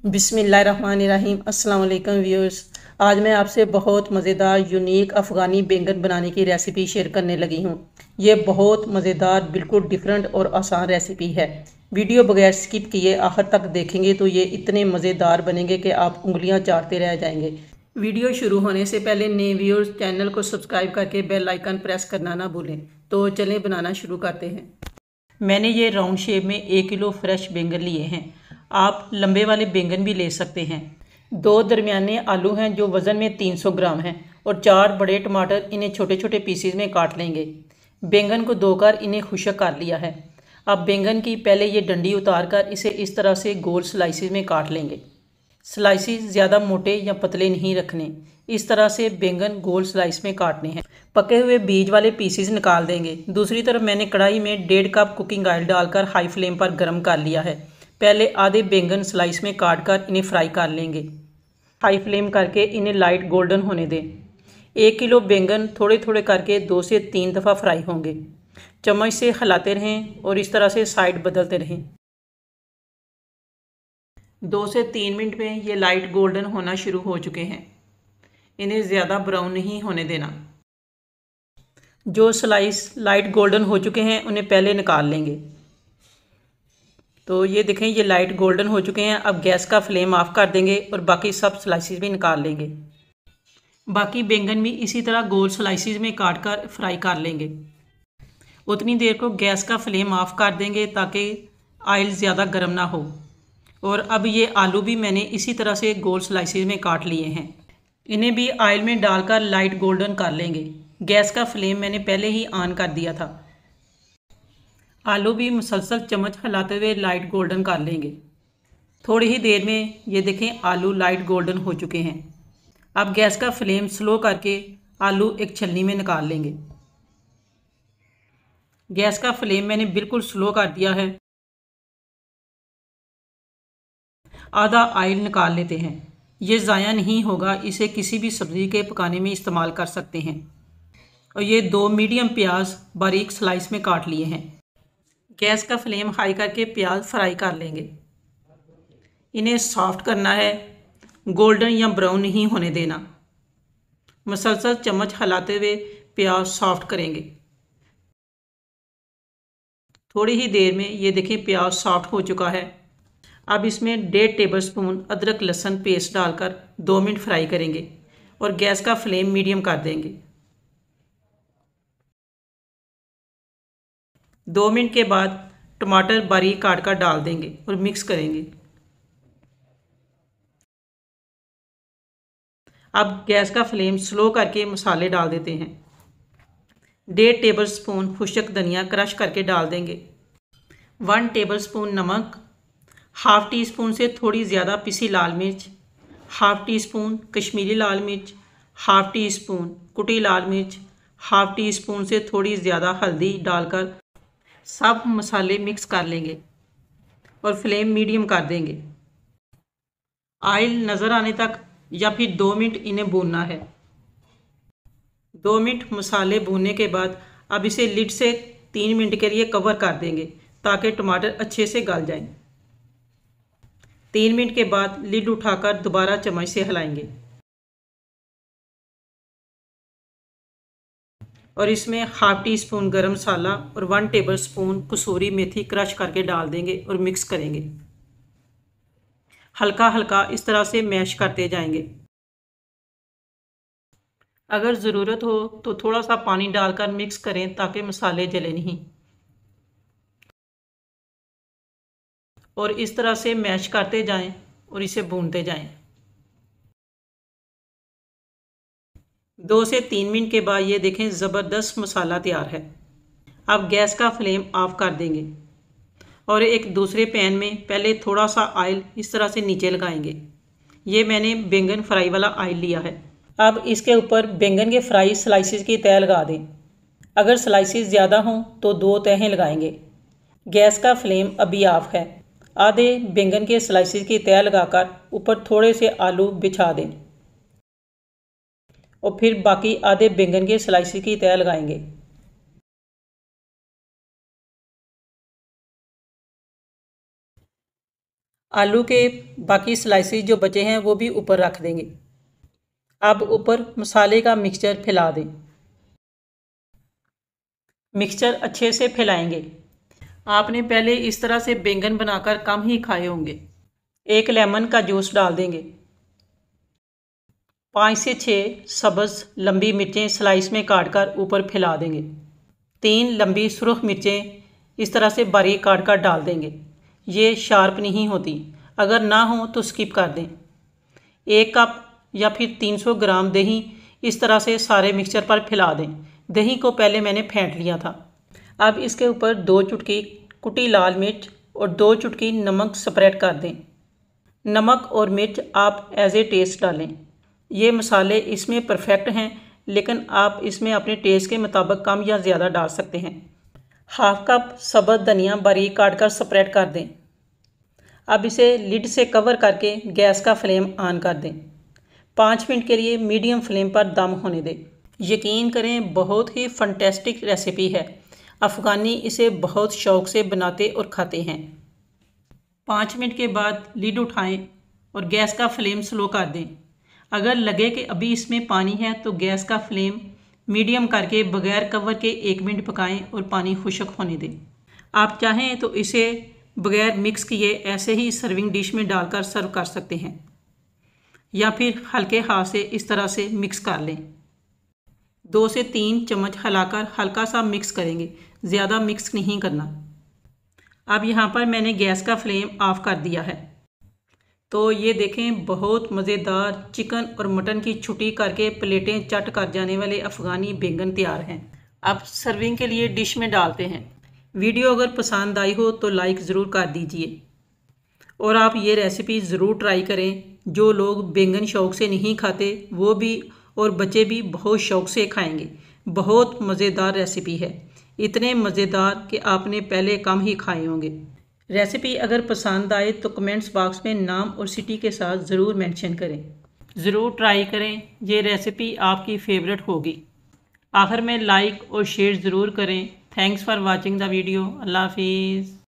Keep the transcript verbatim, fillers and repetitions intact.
बिस्मिल्लाहिर्रहमानिर्रहीम। अस्सलाम वालेकुम व्यूअर्स। आज मैं आपसे बहुत मज़ेदार यूनिक अफ़गानी बैंगन बनाने की रेसिपी शेयर करने लगी हूँ। ये बहुत मज़ेदार, बिल्कुल डिफरेंट और आसान रेसिपी है। वीडियो बगैर स्किप किए आखिर तक देखेंगे तो ये इतने मज़ेदार बनेंगे कि आप उंगलियाँ चाटते रह जाएंगे। वीडियो शुरू होने से पहले नए व्यूअर्स चैनल को सब्सक्राइब करके बेल आइकन प्रेस करना ना भूलें। तो चलें बनाना शुरू करते हैं। मैंने ये राउंड शेप में एक किलो फ्रेश बैंगन लिए हैं। आप लंबे वाले बैंगन भी ले सकते हैं। दो दरमियाने आलू हैं जो वज़न में तीन सौ ग्राम हैं और चार बड़े टमाटर, इन्हें छोटे छोटे पीसीज में काट लेंगे। बैंगन को धोकर इन्हें खुश्क कर लिया है। अब बैंगन की पहले ये डंडी उतार कर इसे इस तरह से गोल स्लाइसिस में काट लेंगे। स्लाइसिस ज़्यादा मोटे या पतले नहीं रखने, इस तरह से बैंगन गोल स्लाइस में काटने हैं। पके हुए बीज वाले पीसेस निकाल देंगे। दूसरी तरफ मैंने कढ़ाई में डेढ़ कप कुकिंग ऑयल डालकर हाई फ्लेम पर गर्म कर लिया है। पहले आधे बैंगन स्लाइस में काट कर इन्हें फ्राई कर लेंगे। हाई फ्लेम करके इन्हें लाइट गोल्डन होने दें। एक किलो बैंगन थोड़े थोड़े करके दो से तीन दफ़ा फ्राई होंगे। चम्मच से हिलाते रहें और इस तरह से साइड बदलते रहें। दो से तीन मिनट में ये लाइट गोल्डन होना शुरू हो चुके हैं। इन्हें ज़्यादा ब्राउन नहीं होने देना। जो स्लाइस लाइट गोल्डन हो चुके हैं उन्हें पहले निकाल लेंगे। तो ये देखें, ये लाइट गोल्डन हो चुके हैं। अब गैस का फ्लेम ऑफ कर देंगे और बाकी सब स्लाइसिस भी निकाल लेंगे। बाकी बैंगन भी इसी तरह गोल स्लाइसिस में काट कर फ्राई कर लेंगे। उतनी देर को गैस का फ्लेम ऑफ कर देंगे ताकि ऑयल ज़्यादा गर्म ना हो। और अब ये आलू भी मैंने इसी तरह से गोल स्लाइसिस में काट लिए हैं। इन्हें भी ऑयल में डालकर लाइट गोल्डन कर लेंगे। गैस का फ्लेम मैंने पहले ही ऑन कर दिया था। आलू भी मुसलसल चम्मच हिलाते हुए लाइट गोल्डन कर लेंगे। थोड़ी ही देर में ये देखें, आलू लाइट गोल्डन हो चुके हैं। अब गैस का फ्लेम स्लो करके आलू एक छलनी में निकाल लेंगे। गैस का फ्लेम मैंने बिल्कुल स्लो कर दिया है। आधा ऑयल निकाल लेते हैं। ये ज़ाया नहीं होगा, इसे किसी भी सब्ज़ी के पकाने में इस्तेमाल कर सकते हैं। और ये दो मीडियम प्याज बारीक स्लाइस में काट लिए हैं। गैस का फ्लेम हाई करके प्याज फ्राई कर लेंगे। इन्हें सॉफ्ट करना है, गोल्डन या ब्राउन नहीं होने देना। मुसलसल चम्मच हिलाते हुए प्याज सॉफ्ट करेंगे। थोड़ी ही देर में ये देखें, प्याज सॉफ्ट हो चुका है। अब इसमें डेढ़ टेबलस्पून अदरक लहसुन पेस्ट डालकर दो मिनट फ्राई करेंगे और गैस का फ्लेम मीडियम कर देंगे। दो मिनट के बाद टमाटर बारीक काट कर डाल देंगे और मिक्स करेंगे। अब गैस का फ्लेम स्लो करके मसाले डाल देते हैं। डेढ़ टेबलस्पून खुश्क धनिया क्रश करके डाल देंगे। वन टेबलस्पून नमक, हाफ़ टी स्पून से थोड़ी ज़्यादा पिसी लाल मिर्च, हाफ़ टी स्पून कश्मीरी लाल मिर्च, हाफ़ टी स्पून कुटी लाल मिर्च, हाफ़ टी स्पून से थोड़ी ज़्यादा हल्दी डालकर सब मसाले मिक्स कर लेंगे और फ्लेम मीडियम कर देंगे। ऑयल नज़र आने तक या फिर दो मिनट इन्हें भूनना है। दो मिनट मसाले भूनने के बाद अब इसे लिड से तीन मिनट के लिए कवर कर देंगे ताकि टमाटर अच्छे से गल जाएं। तीन मिनट के बाद लिड उठाकर दोबारा चम्मच से हिलाएंगे और इसमें half tea spoon garam masala और वन टेबल स्पून कसूरी मेथी क्रश करके डाल देंगे और मिक्स करेंगे। हल्का हल्का इस तरह से मैश करते जाएंगे। अगर ज़रूरत हो तो थोड़ा सा पानी डालकर मिक्स करें ताकि मसाले जले नहीं। और इस तरह से मैश करते जाएं और इसे भूनते जाएं। दो से तीन मिनट के बाद ये देखें, ज़बरदस्त मसाला तैयार है। अब गैस का फ्लेम ऑफ कर देंगे और एक दूसरे पैन में पहले थोड़ा सा ऑयल इस तरह से नीचे लगाएंगे। ये मैंने बैंगन फ्राई वाला ऑयल लिया है। अब इसके ऊपर बैंगन के फ्राई स्लाइसिस की तह लगा दें। अगर स्लाइसिस ज़्यादा हों तो दो तहें लगाएंगे। गैस का फ्लेम अभी ऑफ है। आधे बैंगन के स्लाइसिस की तह लगाकर ऊपर थोड़े से आलू बिछा दें और फिर बाकी आधे बैंगन के स्लाइसिस की तह लगाएंगे। आलू के बाकी स्लाइसेस जो बचे हैं वो भी ऊपर रख देंगे। अब ऊपर मसाले का मिक्सचर फैला दें। मिक्सचर अच्छे से फैलाएंगे। आपने पहले इस तरह से बैंगन बनाकर कम ही खाए होंगे। एक लेमन का जूस डाल देंगे। पाँच से छः सब्ज़ लंबी मिर्चें स्लाइस में काट कर ऊपर फैला देंगे। तीन लंबी सुरख मिर्चें इस तरह से बारीक काट कर डाल देंगे। ये शार्प नहीं होती, अगर ना हो तो स्किप कर दें। एक कप या फिर तीन सौ ग्राम दही इस तरह से सारे मिक्सचर पर फैला दें। दही को पहले मैंने फेंट लिया था। अब इसके ऊपर दो चुटकी कुटी लाल मिर्च और दो चुटकी नमक स्प्रेड कर दें। नमक और मिर्च आप एज ए टेस्ट डालें। ये मसाले इसमें परफेक्ट हैं, लेकिन आप इसमें अपने टेस्ट के मुताबिक कम या ज़्यादा डाल सकते हैं। हाफ कप सब्ज़ धनिया बारीक काट कर स्प्रेड कर दें। अब इसे लिड से कवर करके गैस का फ्लेम ऑन कर दें। पाँच मिनट के लिए मीडियम फ्लेम पर दम होने दें। यकीन करें, बहुत ही फंटेस्टिक रेसिपी है। अफ़गानी इसे बहुत शौक़ से बनाते और खाते हैं। पाँच मिनट के बाद लिड उठाएं और गैस का फ्लेम स्लो कर दें। अगर लगे कि अभी इसमें पानी है तो गैस का फ्लेम मीडियम करके बगैर कवर के एक मिनट पकाएं और पानी खुश्क होने दें। आप चाहें तो इसे बगैर मिक्स किए ऐसे ही सर्विंग डिश में डालकर सर्व कर सकते हैं, या फिर हल्के हाथ से इस तरह से मिक्स कर लें। दो से तीन चम्मच हिलाकर हल्का सा मिक्स करेंगे, ज़्यादा मिक्स नहीं करना। अब यहाँ पर मैंने गैस का फ्लेम ऑफ कर दिया है। तो ये देखें, बहुत मज़ेदार चिकन और मटन की छुट्टी करके प्लेटें चट कर जाने वाले अफ़गानी बैंगन तैयार हैं। अब सर्विंग के लिए डिश में डालते हैं। वीडियो अगर पसंद आई हो तो लाइक ज़रूर कर दीजिए और आप ये रेसिपी ज़रूर ट्राई करें। जो लोग बैंगन शौक़ से नहीं खाते वो भी और बच्चे भी बहुत शौक़ से खाएंगे। बहुत मज़ेदार रेसिपी है, इतने मज़ेदार कि आपने पहले कम ही खाए होंगे। रेसिपी अगर पसंद आए तो कमेंट्स बॉक्स में नाम और सिटी के साथ ज़रूर मेंशन करें। ज़रूर ट्राई करें, ये रेसिपी आपकी फेवरेट होगी। आखिर में लाइक और शेयर ज़रूर करें। Thanks for watching the video. अल्लाह हाफिज़।